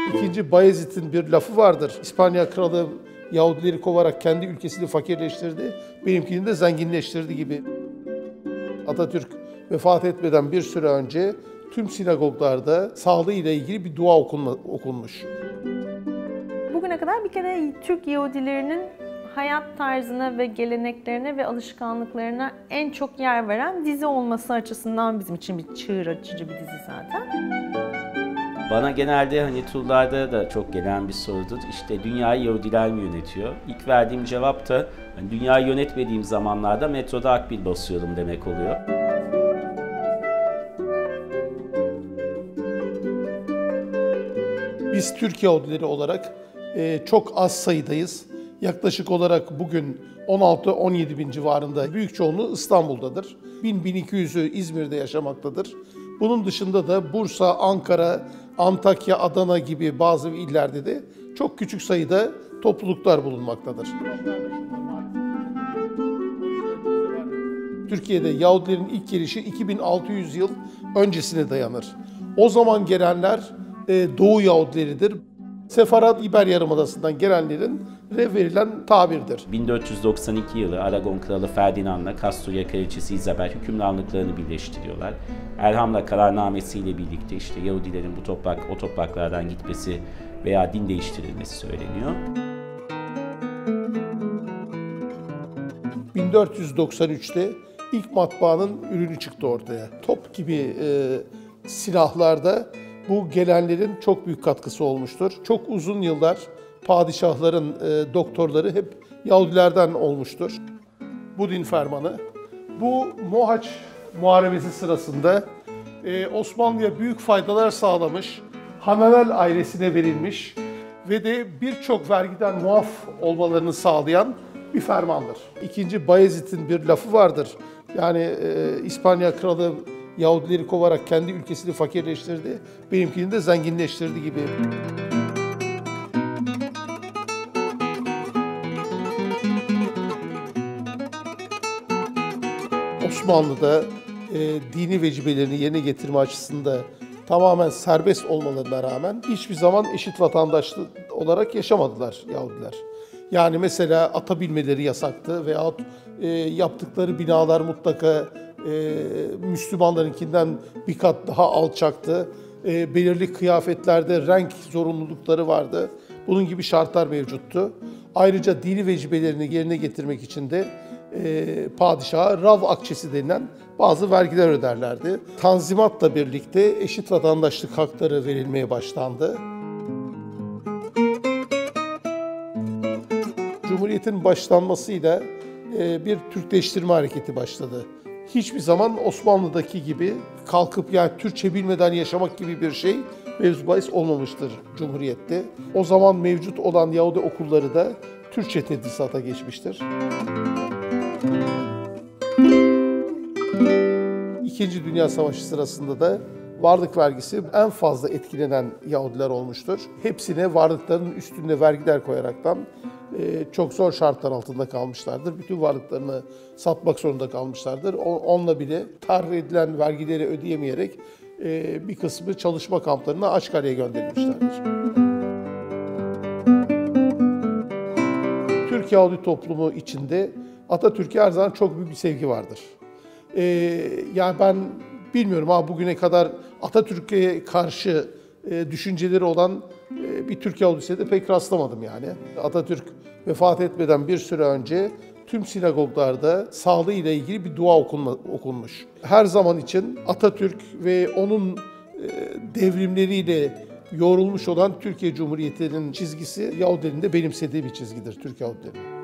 II. Bayezid'in bir lafı vardır. İspanya kralı Yahudileri kovarak kendi ülkesini fakirleştirdi, benimkini de zenginleştirdi gibi. Atatürk vefat etmeden bir süre önce tüm sinagoglarda sağlığı ile ilgili bir dua okunmuş. Bugüne kadar bir kere Türk Yahudilerinin hayat tarzına ve geleneklerine ve alışkanlıklarına en çok yer veren dizi olması açısından bizim için bir çığır açıcı bir dizi zaten. Bana genelde hani turlarda da çok gelen bir sorudur. İşte dünyayı Yahudiler mi yönetiyor? İlk verdiğim cevap da hani dünyayı yönetmediğim zamanlarda metroda akbil basıyorum demek oluyor. Biz Türk Yahudileri olarak çok az sayıdayız. Yaklaşık olarak bugün 16-17 bin civarında, büyük çoğunluğu İstanbul'dadır. 1000-1200'ü İzmir'de yaşamaktadır. Bunun dışında da Bursa, Ankara, Antakya, Adana gibi bazı illerde de çok küçük sayıda topluluklar bulunmaktadır. Türkiye'de Yahudilerin ilk gelişi 2600 yıl öncesine dayanır. O zaman gelenler Doğu Yahudileridir. Sefarad İber Yarımadası'ndan gelenlerin verilen tabirdir. 1492 yılı Aragon Kralı Ferdinand'la Kasturya Kraliçesi Isabel hükümranlıklarını birleştiriyorlar. Elham'la kararnamesiyle birlikte işte Yahudilerin o topraklardan gitmesi veya din değiştirilmesi söyleniyor. 1493'te ilk matbaanın ürünü çıktı ortaya. Top gibi silahlarda bu gelenlerin çok büyük katkısı olmuştur. Çok uzun yıllar padişahların doktorları hep Yahudilerden olmuştur. Bu din fermanı. Bu Mohaç Muharebesi sırasında Osmanlı'ya büyük faydalar sağlamış, Hananel ailesine verilmiş ve de birçok vergiden muaf olmalarını sağlayan bir fermandır. II. Bayezid'in bir lafı vardır. Yani İspanya kralı Yahudileri kovarak kendi ülkesini fakirleştirdi, benimkini de zenginleştirdi gibi. Osmanlı'da dini vecibelerini yerine getirme açısında tamamen serbest olmalarına rağmen hiçbir zaman eşit vatandaşlık olarak yaşamadılar Yahudiler. Yani mesela ata binmeleri yasaktı veyahut yaptıkları binalar mutlaka Müslümanlarınkinden bir kat daha alçaktı. Belirli kıyafetlerde renk zorunlulukları vardı. Bunun gibi şartlar mevcuttu. Ayrıca dini vecibelerini yerine getirmek için de padişaha rav akçesi denilen bazı vergiler öderlerdi. Tanzimatla birlikte eşit vatandaşlık hakları verilmeye başlandı. Cumhuriyetin başlanmasıyla bir Türkleştirme hareketi başladı. Hiçbir zaman Osmanlı'daki gibi kalkıp yani Türkçe bilmeden yaşamak gibi bir şey mevzu bahis olmamıştır Cumhuriyet'te. O zaman mevcut olan Yahudi okulları da Türkçe tedrisata geçmiştir. İkinci Dünya Savaşı sırasında da varlık vergisi en fazla etkilenen Yahudiler olmuştur. Hepsine varlıklarının üstünde vergiler koyaraktan çok zor şartlar altında kalmışlardır. Bütün varlıklarını satmak zorunda kalmışlardır. Onunla bile tahrir edilen vergileri ödeyemeyerek bir kısmı çalışma kamplarına Açkarya'ya gönderilmişlerdir. Türk Yahudi toplumu içinde Atatürk'e her zaman çok büyük bir sevgi vardır. Yani ben bilmiyorum ama bugüne kadar Atatürk'e karşı düşünceleri olan bir Türk Yahudisi'ne de pek rastlamadım yani. Atatürk vefat etmeden bir süre önce tüm sinagoglarda sağlığı ile ilgili bir dua okunmuş. Her zaman için Atatürk ve onun devrimleriyle yoğrulmuş olan Türkiye Cumhuriyeti'nin çizgisi Yahudilerin de benimsediği bir çizgidir, Türk Yahudilerin.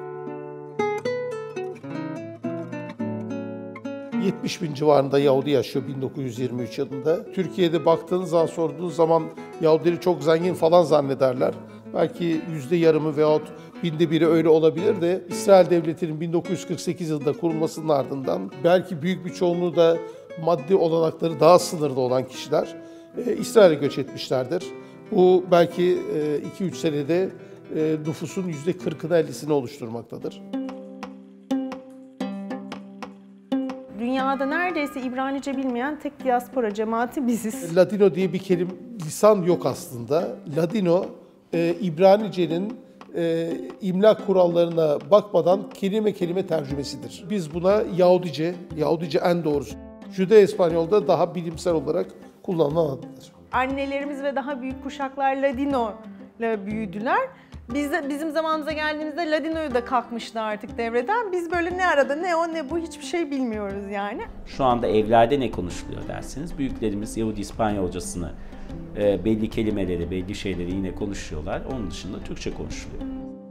70 bin civarında Yahudi yaşıyor 1923 yılında. Türkiye'de baktığınız zaman, sorduğunuz zaman Yahudileri çok zengin falan zannederler. Belki %yarımı veyahut biri öyle olabilir de İsrail Devleti'nin 1948 yılında kurulmasının ardından belki büyük bir çoğunluğu da maddi olanakları daha sınırlı olan kişiler İsrail'e göç etmişlerdir. Bu belki 2-3 senede nüfusun %40'ını 50'sini oluşturmaktadır. dünyada neredeyse İbranice bilmeyen tek diaspora cemaati biziz. Ladino diye bir lisan yok aslında. Ladino, İbranice'nin imla kurallarına bakmadan kelime kelime tercümesidir. Biz buna Yahudice en doğrusu. Jude-İspanyol'da daha bilimsel olarak kullanılan adıdır. Annelerimiz ve daha büyük kuşaklar Ladino ile büyüdüler. Bizim zamanımıza geldiğimizde Ladino'yu da kalkmıştı artık devreden. Biz böyle ne arada ne o ne bu hiçbir şey bilmiyoruz yani. Şu anda evlerde ne konuşuluyor derseniz, büyüklerimiz Yahudi İspanyolcasını, belli kelimeleri, belli şeyleri yine konuşuyorlar. Onun dışında Türkçe konuşuluyor.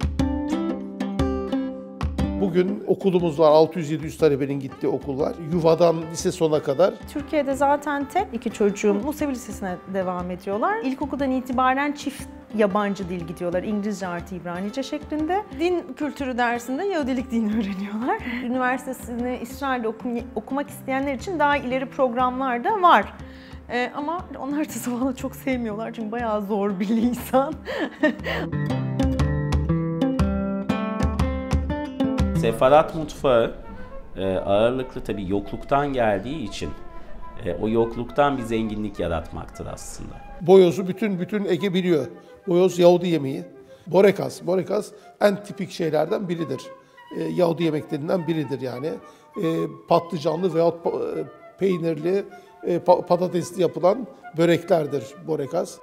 Bugün okulumuz var, 600-700 talebenin gittiği okul var. Yuvadan lise sona kadar. Türkiye'de zaten tek 2 çocuğum Musevi Lisesi'ne devam ediyorlar. İlkokuldan itibaren çift yabancı dil gidiyorlar. İngilizce artı İbranice şeklinde. Din kültürü dersinde Yahudilik dini öğreniyorlar. Üniversitesini İsrail'de okumak isteyenler için daha ileri programlar da var. Ama onlar da zamanla çok sevmiyorlar çünkü bayağı zor bir lisan. Sefarat mutfağı ağırlıklı tabii yokluktan geldiği için o yokluktan bir zenginlik yaratmaktır aslında. Boyoz'u bütün Ege biliyor. Boyoz Yahudi yemeği. Borekas en tipik şeylerden biridir. Yahudi yemeklerinden biridir yani. Patlıcanlı veyahut peynirli, patatesli yapılan böreklerdir borekas.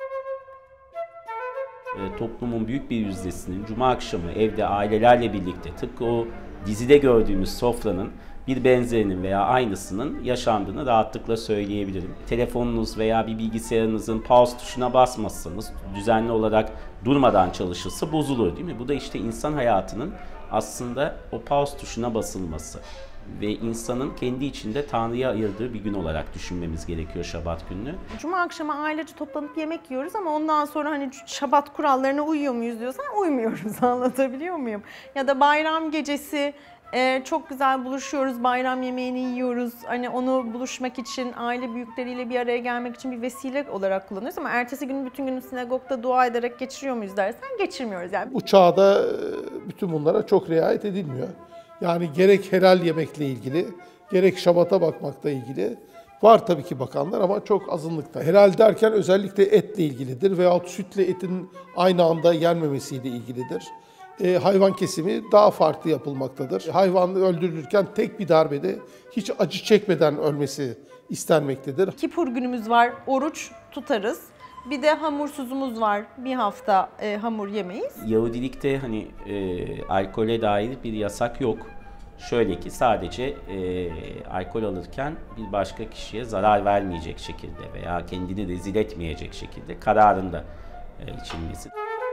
Toplumun büyük bir yüzdesinin cuma akşamı evde ailelerle birlikte tıpkı o dizide gördüğümüz sofranın bir benzerinin veya aynısının yaşandığını rahatlıkla söyleyebilirim. Telefonunuz veya bir bilgisayarınızın pause tuşuna basmazsanız, düzenli olarak durmadan çalışırsa bozulur değil mi? Bu da işte insan hayatının aslında o pause tuşuna basılması ve insanın kendi içinde Tanrı'ya ayırdığı bir gün olarak düşünmemiz gerekiyor Şabat gününü. Cuma akşamı ailece toplanıp yemek yiyoruz ama ondan sonra hani Şabat kurallarına uyuyor muyuz diyorsan uymuyoruz, anlatabiliyor muyum? Ya da bayram gecesi çok güzel buluşuyoruz, bayram yemeğini yiyoruz. Hani onu buluşmak için, aile büyükleriyle bir araya gelmek için bir vesile olarak kullanıyoruz ama ertesi gün bütün günü sinagogda dua ederek geçiriyor muyuz dersen geçirmiyoruz yani. Bu çağda bütün bunlara çok riayet edilmiyor. Yani gerek helal yemekle ilgili, gerek Şabat'a bakmakla ilgili var tabii ki bakanlar ama çok azınlıkta. Helal derken özellikle etle ilgilidir veyahut sütle etin aynı anda yenmemesiyle ilgilidir. Hayvan kesimi daha farklı yapılmaktadır. Hayvan öldürülürken tek bir darbede hiç acı çekmeden ölmesi istenmektedir. Kipur günümüz var, oruç tutarız. Bir de hamursuzumuz var, bir hafta hamur yemeyiz. Yahudilikte hani alkole dair bir yasak yok. Şöyle ki sadece alkol alırken bir başka kişiye zarar vermeyecek şekilde veya kendini rezil etmeyecek şekilde kararında içilmesi.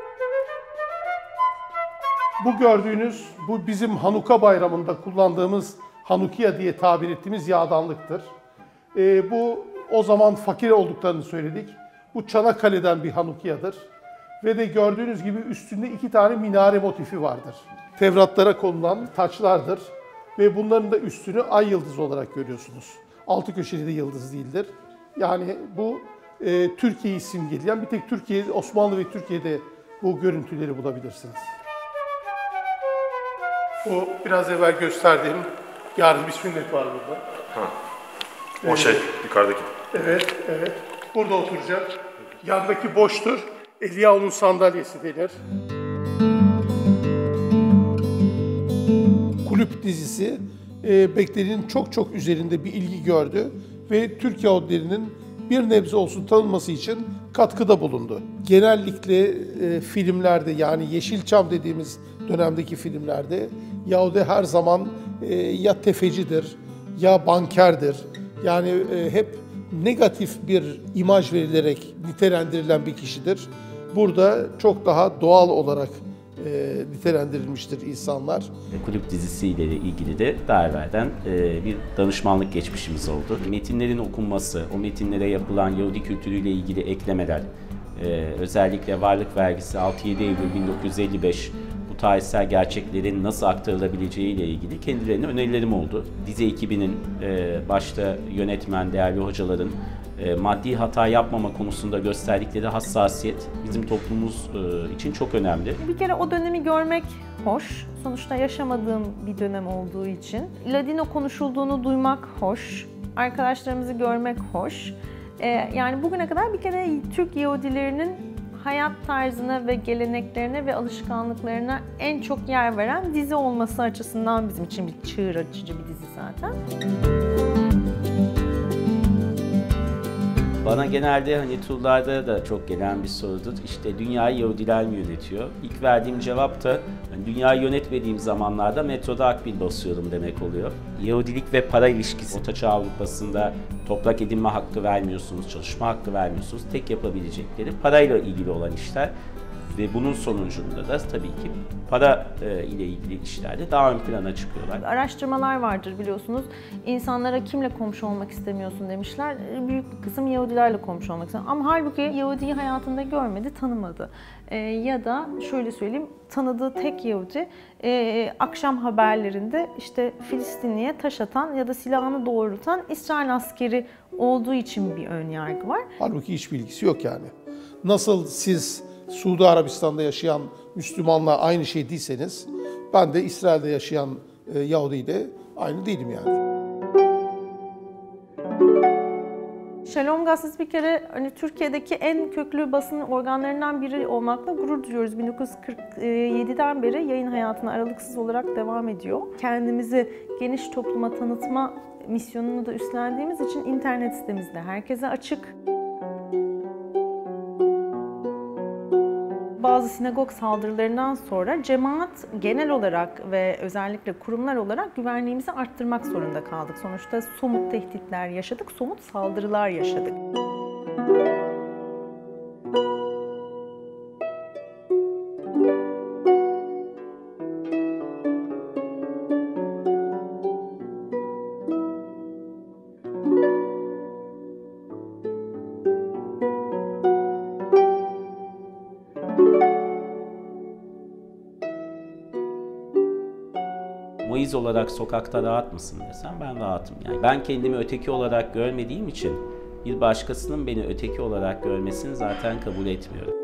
Bu gördüğünüz, bu bizim Hanuka bayramında kullandığımız Hanukiya diye tabir ettiğimiz yağdanlıktır. Bu o zaman fakir olduklarını söyledik. Bu Çanakkale'den bir Hanukiyadır. Ve de gördüğünüz gibi üstünde 2 tane minare motifi vardır. Tevratlara konulan taçlardır. Ve bunların da üstünü ay yıldızı olarak görüyorsunuz. 6 köşeli de yıldız değildir. Yani bu Türkiye'yi simgeleyen, bir tek Türkiye, Osmanlı ve Türkiye'de bu görüntüleri bulabilirsiniz. O biraz evvel gösterdiğim yarın bir sünnet var burada. Ha. O şey yukarıdaki. Evet. Burada oturacak. Yandaki boştur. Eliyahu'nun sandalyesi denir. Kulüp dizisi beklenenin çok üzerinde bir ilgi gördü ve Türk Yahudilerinin bir nebze olsun tanınması için katkıda bulundu. Genellikle filmlerde yani Yeşilçam dediğimiz dönemdeki filmlerde Yahudi her zaman ya tefecidir ya bankerdir. Yani hep negatif bir imaj verilerek nitelendirilen bir kişidir. Burada çok daha doğal olarak nitelendirilmiştir insanlar. Kulüp dizisiyle ilgili de daha evvelden bir danışmanlık geçmişimiz oldu. Metinlerin okunması, o metinlere yapılan Yahudi kültürüyle ilgili eklemeler, özellikle varlık vergisi 6-7 Eylül 1955 bu tarihsel gerçeklerin nasıl aktarılabileceği ile ilgili kendilerine önerilerim oldu. Dizi ekibinin başta yönetmen, değerli hocaların maddi hata yapmama konusunda gösterdikleri hassasiyet bizim toplumumuz için çok önemli. Bir kere o dönemi görmek hoş. Sonuçta yaşamadığım bir dönem olduğu için. Ladino konuşulduğunu duymak hoş. Arkadaşlarımızı görmek hoş. Yani bugüne kadar bir kere Türk Yahudilerinin hayat tarzına ve geleneklerine ve alışkanlıklarına en çok yer veren dizi olması açısından bizim için bir çığır açıcı bir dizi zaten. Bana genelde hani turlarda da çok gelen bir sorudur. İşte dünyayı Yahudiler mi yönetiyor? İlk verdiğim cevap da hani dünyayı yönetmediğim zamanlarda metroda akbil basıyorum demek oluyor. Yahudilik ve para ilişkisi. Ortaçağ Avrupa'sında toprak edinme hakkı vermiyorsunuz, çalışma hakkı vermiyorsunuz. Tek yapabilecekleri parayla ilgili olan işler. Ve bunun sonucunda da tabii ki para ile ilgili işlerde daha ön plana çıkıyorlar. Araştırmalar vardır biliyorsunuz. İnsanlara kimle komşu olmak istemiyorsun demişler. Büyük bir kısım Yahudilerle komşu olmak istiyor. Ama halbuki Yahudi'yi hayatında görmedi, tanımadı. Ya da şöyle söyleyeyim, tanıdığı tek Yahudi akşam haberlerinde işte Filistinli'ye taş atan ya da silahını doğrultan İsrail askeri olduğu için bir ön yargı var. Halbuki hiç bilgisi yok yani. Nasıl siz Suudi Arabistan'da yaşayan Müslümanla aynı şey değilseniz, ben de İsrail'de yaşayan Yahudi ile aynı değilim yani. Shalom Gazetesi bir kere hani Türkiye'deki en köklü basın organlarından biri olmakla gurur duyuyoruz. 1947'den beri yayın hayatına aralıksız olarak devam ediyor. Kendimizi geniş topluma tanıtma misyonunu da üstlendiğimiz için internet sitemizde herkese açık. Bazı sinagog saldırılarından sonra cemaat genel olarak ve özellikle kurumlar olarak güvenliğimizi arttırmak zorunda kaldık. Sonuçta somut tehditler yaşadık, somut saldırılar yaşadık. Moiz olarak sokakta rahat mısın desem ben rahatım. Yani ben kendimi öteki olarak görmediğim için bir başkasının beni öteki olarak görmesini zaten kabul etmiyorum.